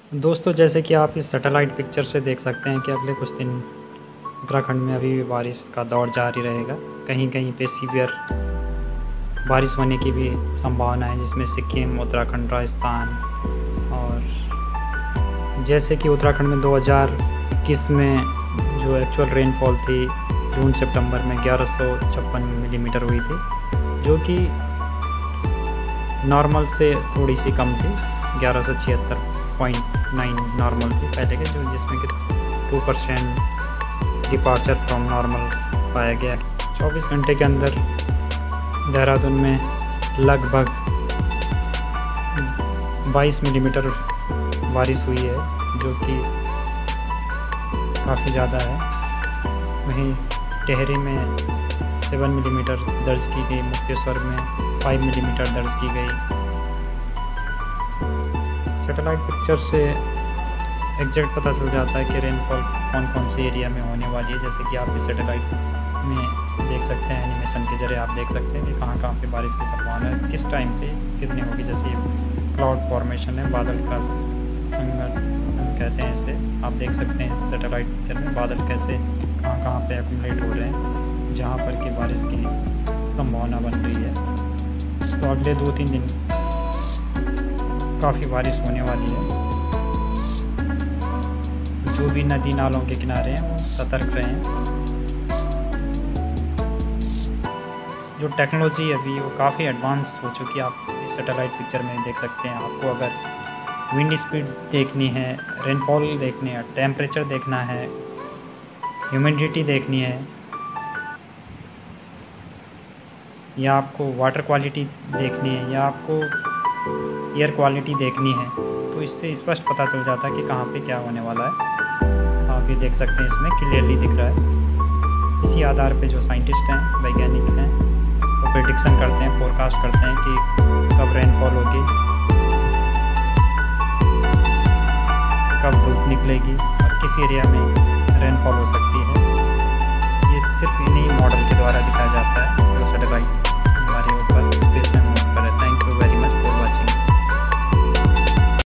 दोस्तों, जैसे कि आप इस सैटेलाइट पिक्चर से देख सकते हैं कि अगले कुछ दिन उत्तराखंड में अभी भी बारिश का दौर जारी रहेगा। कहीं कहीं पे सीवियर बारिश होने की भी संभावना है, जिसमें सिक्किम, उत्तराखंड, राजस्थान। और जैसे कि उत्तराखंड में 2021 में जो एक्चुअल रेनफॉल थी जून सितंबर में 1156 मिलीमीटर हुई थी, जो कि नॉर्मल से थोड़ी सी कम थी। 1176.9 नॉर्मल थी पहले के, जो जिसमें कि 2% डिपार्चर फ्रॉम नॉर्मल पाया गया। 24 घंटे के अंदर देहरादून में लगभग 22 मिलीमीटर बारिश हुई है, जो कि काफ़ी ज़्यादा है। वहीं टेहरी में 7 मिलीमीटर दर्ज की गई, मुक्तेश्वर में 5 मिलीमीटर दर्ज की गई। सैटेलाइट पिक्चर से एग्जैक्ट पता चल जाता है कि रेनफॉल कौन कौन सी एरिया में होने वाली है। जैसे कि आप इस सैटेलाइट में देख सकते हैं, एनिमेशन के जरिए आप देख सकते हैं कि कहाँ कहाँ पे बारिश की संभावना है, किस टाइम पे कितनी होगी। जैसे क्लाउड फॉर्मेशन है, बादल का संगत कहते हैं इसे। आप देख सकते हैं इस सैटेलाइट पिक्चर में बादल कैसे कहाँ कहाँ पे एक्यूमुलेट हो रहे हैं, जहाँ पर कि बारिश की संभावना बन रही है। तो अगले 2-3 दिन काफ़ी बारिश होने वाली है। जो भी नदी नालों के किनारे हैं वो सतर्क रहें। जो टेक्नोलॉजी अभी वो काफ़ी एडवांस हो चुकी है। आप इस सैटेलाइट पिक्चर में देख सकते हैं। आपको अगर विंड स्पीड देखनी है, रेनफॉल देखनी है, टेम्परेचर देखना है, ह्यूमिडिटी देखनी है, या आपको वाटर क्वालिटी देखनी है, या आपको एयर क्वालिटी देखनी है, तो इससे स्पष्ट पता चल जाता है कि कहाँ पे क्या होने वाला है। आप ये देख सकते हैं, इसमें क्लियरली दिख रहा है। इसी आधार पे जो साइंटिस्ट हैं, वैज्ञानिक हैं, वो प्रेडिक्शन करते हैं, फोरकास्ट करते हैं कि कब रेनफॉल होगी, कब धूप निकलेगी और किस एरिया में रेनफॉल हो सकती है। ये सिर्फ इन्हीं मॉडल